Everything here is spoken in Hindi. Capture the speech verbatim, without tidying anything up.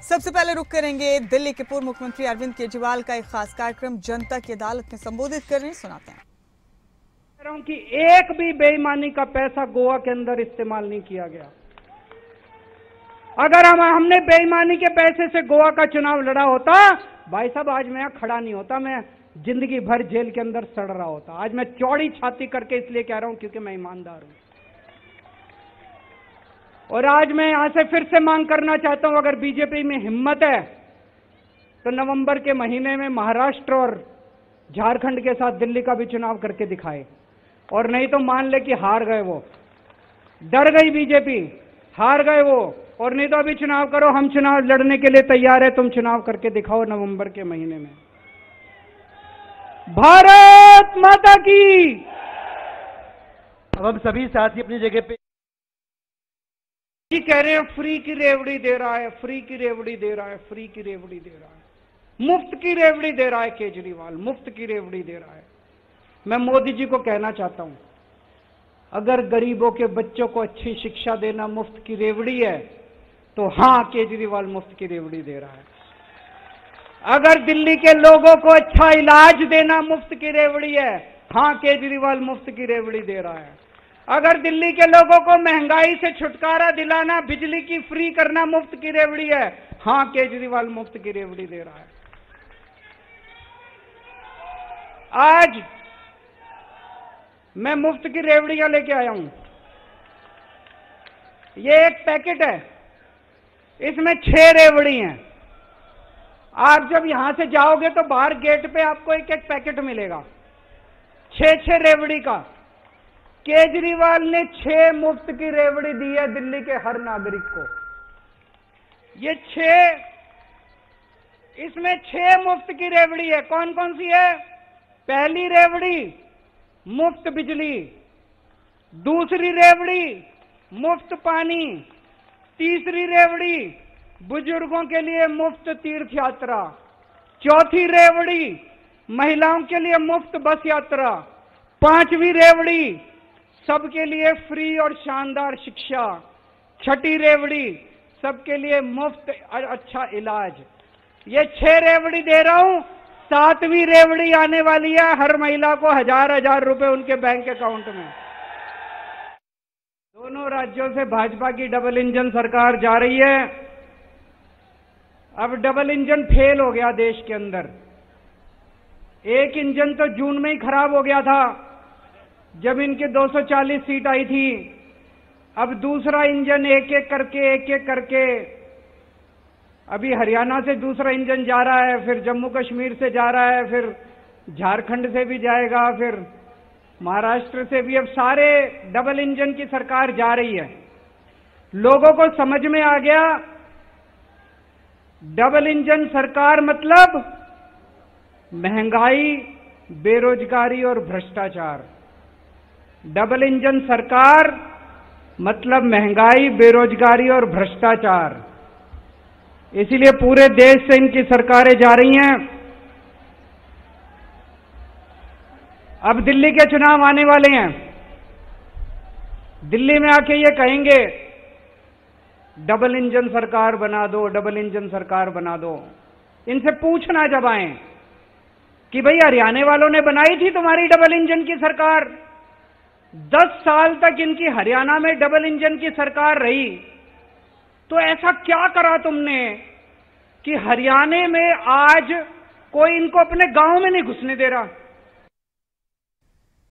सबसे पहले रुक करेंगे दिल्ली के पूर्व मुख्यमंत्री अरविंद केजरीवाल का एक खास कार्यक्रम जनता की अदालत में संबोधित कर रहे हैं, सुनाते हैं। कह रहा हूं कि एक भी बेईमानी का पैसा गोवा के अंदर इस्तेमाल नहीं किया गया। अगर हम हमने बेईमानी के पैसे से गोवा का चुनाव लड़ा होता, भाई साहब आज मैं यहां खड़ा नहीं होता, मैं जिंदगी भर जेल के अंदर सड़ रहा होता। आज मैं चौड़ी छाती करके इसलिए कह रहा हूं क्योंकि मैं ईमानदार हूं। और आज मैं यहां से फिर से मांग करना चाहता हूं, अगर बीजेपी में हिम्मत है तो नवंबर के महीने में महाराष्ट्र और झारखंड के साथ दिल्ली का भी चुनाव करके दिखाए, और नहीं तो मान ले कि हार गए वो, डर गई बीजेपी, हार गए वो, और नहीं तो अभी चुनाव करो, हम चुनाव लड़ने के लिए तैयार है, तुम चुनाव करके दिखाओ नवंबर के महीने में। भारत माता की। अब हम सभी साथी अपनी जगह पे जी कह रहे हैं फ्री की रेवड़ी दे रहा है, फ्री की रेवड़ी दे रहा है, फ्री की रेवड़ी दे रहा है, मुफ्त की रेवड़ी दे रहा है केजरीवाल, मुफ्त की रेवड़ी दे रहा है। मैं मोदी जी को कहना चाहता हूं, अगर गरीबों के बच्चों को अच्छी शिक्षा देना मुफ्त की रेवड़ी है तो हां केजरीवाल मुफ्त की रेवड़ी दे रहा है। अगर दिल्ली के लोगों को अच्छा इलाज देना मुफ्त की रेवड़ी है, हां केजरीवाल मुफ्त की रेवड़ी दे रहा है। अगर दिल्ली के लोगों को महंगाई से छुटकारा दिलाना, बिजली की फ्री करना मुफ्त की रेवड़ी है, हां केजरीवाल मुफ्त की रेवड़ी दे रहा है। आज मैं मुफ्त की रेवड़ियां लेके आया हूं। ये एक पैकेट है, इसमें छह रेवड़ी हैं। आप जब यहां से जाओगे तो बाहर गेट पे आपको एक एक पैकेट मिलेगा, छह छह रेवड़ी का। केजरीवाल ने छह मुफ्त की रेवड़ी दी है दिल्ली के हर नागरिक को। ये छह, इसमें छह मुफ्त की रेवड़ी है। कौन कौन सी है? पहली रेवड़ी मुफ्त बिजली, दूसरी रेवड़ी मुफ्त पानी, तीसरी रेवड़ी बुजुर्गों के लिए मुफ्त तीर्थ यात्रा, चौथी रेवड़ी महिलाओं के लिए मुफ्त बस यात्रा, पांचवी रेवड़ी सबके लिए फ्री और शानदार शिक्षा, छठी रेवड़ी सबके लिए मुफ्त अच्छा इलाज। ये छह रेवड़ी दे रहा हूं, सातवीं रेवड़ी आने वाली है, हर महिला को हजार हजार रुपए उनके बैंक अकाउंट में। दोनों राज्यों से भाजपा की डबल इंजन सरकार जा रही है। अब डबल इंजन फेल हो गया देश के अंदर। एक इंजन तो जून में ही खराब हो गया था जब इनके दो सौ चालीस सीट आई थी। अब दूसरा इंजन एक एक करके एक एक करके अभी हरियाणा से दूसरा इंजन जा रहा है, फिर जम्मू कश्मीर से जा रहा है, फिर झारखंड से भी जाएगा, फिर महाराष्ट्र से भी। अब सारे डबल इंजन की सरकार जा रही है। लोगों को समझ में आ गया डबल इंजन सरकार मतलब महंगाई, बेरोजगारी और भ्रष्टाचार। डबल इंजन सरकार मतलब महंगाई, बेरोजगारी और भ्रष्टाचार। इसीलिए पूरे देश से इनकी सरकारें जा रही हैं। अब दिल्ली के चुनाव आने वाले हैं। दिल्ली में आके ये कहेंगे डबल इंजन सरकार बना दो, डबल इंजन सरकार बना दो। इनसे पूछना जब आए कि भाई हरियाणा वालों ने बनाई थी तुम्हारी डबल इंजन की सरकार, दस साल तक इनकी हरियाणा में डबल इंजन की सरकार रही, तो ऐसा क्या करा तुमने कि हरियाणा में आज कोई इनको अपने गांव में नहीं घुसने दे रहा?